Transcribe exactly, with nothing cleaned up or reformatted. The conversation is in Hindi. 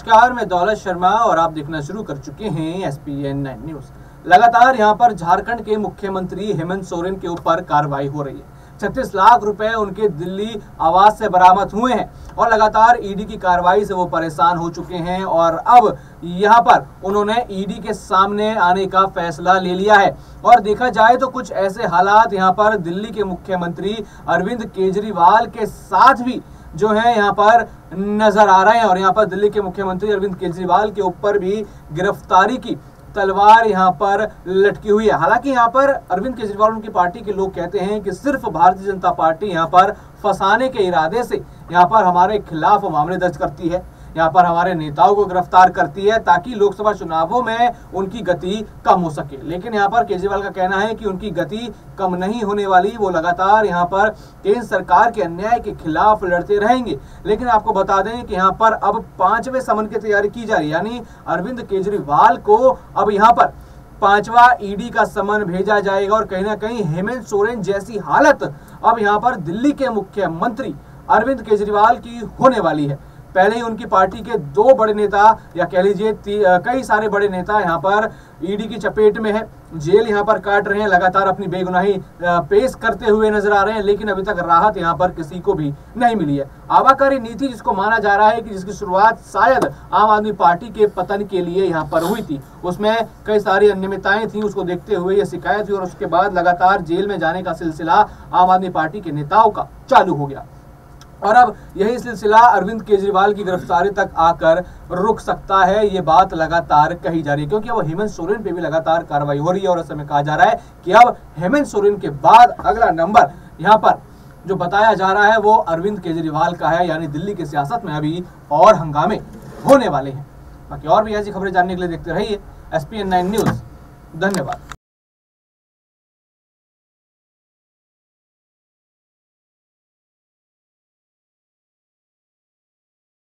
नमस्कार, मैं दौलत शर्मा और आप देखना शुरू कर चुके हैं S P N nine news. लगातार यहां पर झारखंड के मुख्यमंत्री हेमंत सोरेन के ऊपर कार्रवाई हो रही है। छत्तीस लाख रुपए उनके दिल्ली आवास से बरामद हुए हैं और लगातार ईडी की कार्रवाई से वो परेशान हो चुके हैं और अब यहां पर उन्होंने ईडी के सामने आने का फैसला ले लिया है। और देखा जाए तो कुछ ऐसे हालात यहां पर दिल्ली के मुख्यमंत्री अरविंद केजरीवाल के साथ भी जो है यहाँ पर नजर आ रहे हैं और यहाँ पर दिल्ली के मुख्यमंत्री अरविंद केजरीवाल के ऊपर भी गिरफ्तारी की तलवार यहाँ पर लटकी हुई है। हालांकि यहाँ पर अरविंद केजरीवाल उनकी पार्टी के लोग कहते हैं कि सिर्फ भारतीय जनता पार्टी यहाँ पर फंसाने के इरादे से यहाँ पर हमारे खिलाफ मामले दर्ज करती है, यहाँ पर हमारे नेताओं को गिरफ्तार करती है ताकि लोकसभा चुनावों में उनकी गति कम हो सके। लेकिन यहाँ पर केजरीवाल का कहना है कि उनकी गति कम नहीं होने वाली, वो लगातार यहाँ पर केंद्र सरकार के अन्याय के खिलाफ लड़ते रहेंगे। लेकिन आपको बता दें कि यहाँ पर अब पांचवें समन की तैयारी की जा रही है, यानी अरविंद केजरीवाल को अब यहाँ पर पांचवा ईडी का समन भेजा जाएगा और कहीं ना कहीं हेमंत सोरेन जैसी हालत अब यहाँ पर दिल्ली के मुख्यमंत्री अरविंद केजरीवाल की होने वाली है। पहले ही उनकी पार्टी के दो बड़े नेता या कह लीजिए कई सारे बड़े नेता यहाँ पर ईडी की चपेट में है, जेल यहाँ पर काट रहे हैं, लगातार अपनी बेगुनाही पेश करते हुए नजर आ रहे हैं। लेकिन अभी तक राहत यहाँ पर किसी को भी नहीं मिली है। आबाकारी नीति जिसको माना जा रहा है कि जिसकी शुरुआत शायद आम आदमी पार्टी के पतन के लिए यहाँ पर हुई थी, उसमें कई सारी अनियमितताएं थी, उसको देखते हुए ये शिकायत हुई और उसके बाद लगातार जेल में जाने का सिलसिला आम आदमी पार्टी के नेताओं का चालू हो गया। और अब यही सिलसिला अरविंद केजरीवाल की गिरफ्तारी तक आकर रुक सकता है, ये बात लगातार कही जा रही है क्योंकि अब हेमंत सोरेन पे भी लगातार कार्रवाई हो रही है और ऐसे में कहा जा रहा है कि अब हेमंत सोरेन के बाद अगला नंबर यहाँ पर जो बताया जा रहा है वो अरविंद केजरीवाल का है, यानी दिल्ली की सियासत में अभी और हंगामे होने वाले हैं। बाकी और भी ऐसी खबरें जानने के लिए देखते रहिए S P N nine news. धन्यवाद।